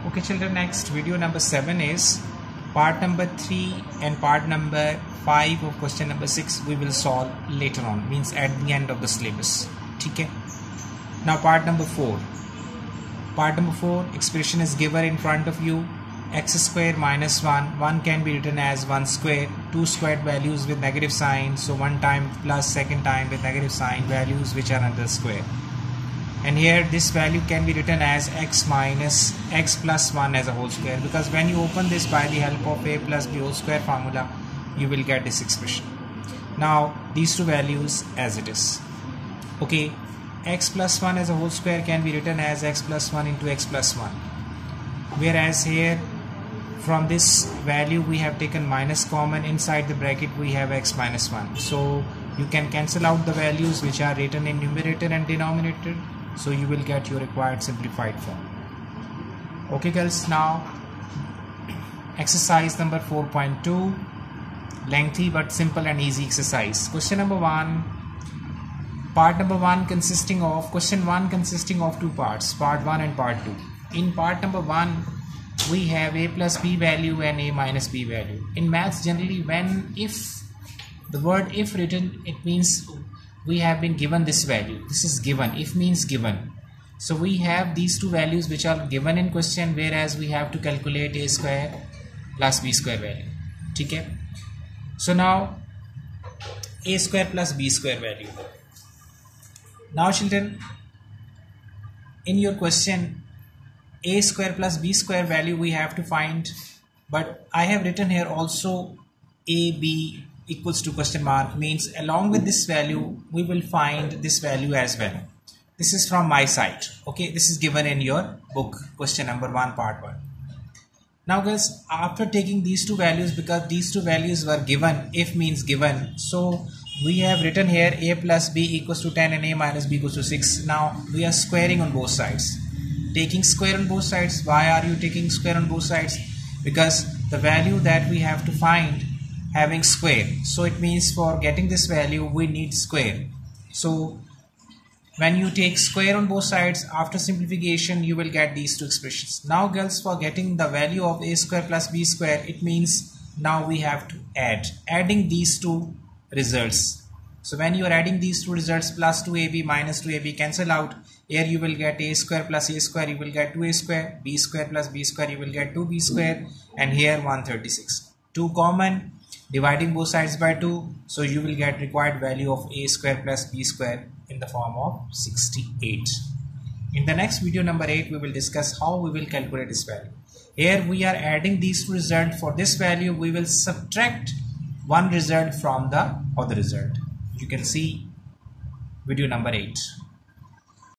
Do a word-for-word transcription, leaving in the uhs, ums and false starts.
Okay children, next video number seven is part number three and part number five of question number six we will solve later on, means at the end of the syllabus. Okay. Now part number four. Part number four, expression is given in front of you. X square minus one. one can be written as one square. Two squared values with negative sign. So one time plus, second time with negative sign, values which are under square. And here this value can be written as x minus x plus one as a whole square, because when you open this by the help of a plus b whole square formula, you will get this expression. Now these two values as it is. Okay, x plus one as a whole square can be written as x plus one into x plus one, whereas here from this value we have taken minus common. Inside the bracket we have x minus one, so you can cancel out the values which are written in numerator and denominator, so you will get your required simplified form. Okay girls, now exercise number four point two, lengthy but simple and easy exercise. Question number one, part number one consisting of question one consisting of two parts, part one and part two. In part number one we have a plus b value and a minus b value. In maths generally, when if the word if written, it means we have been given this value. This is given. If means given. So we have these two values which are given in question, whereas we have to calculate a square plus b square value. Okay. So now a square plus b square value. Now children, in your question, a square plus b square value we have to find, but I have written here also a b equals to question mark, means along with this value we will find this value as well. This is from my side. Okay, this is given in your book, question number one, part one. Now guys, after taking these two values, because these two values were given, if means given, so we have written here a plus b equals to ten and a minus b equals to six. Now we are squaring on both sides. Taking square on both sides. Why are you taking square on both sides? Because the value that we have to find having square, so it means for getting this value we need square. So when you take square on both sides, after simplification you will get these two expressions. Now girls, for getting the value of a square plus b square, it means now we have to add adding these two results. So when you are adding these two results, plus two a b minus two a b cancel out. Here you will get a square plus a square, you will get two a square, b square plus b square, you will get two b square, and here one hundred thirty-six. two common, dividing both sides by two, so you will get required value of a square plus b square in the form of sixty-eight. In the next video number eight, we will discuss how we will calculate this value. Here we are adding these two results. For this value we will subtract one result from the other result. You can see video number eight.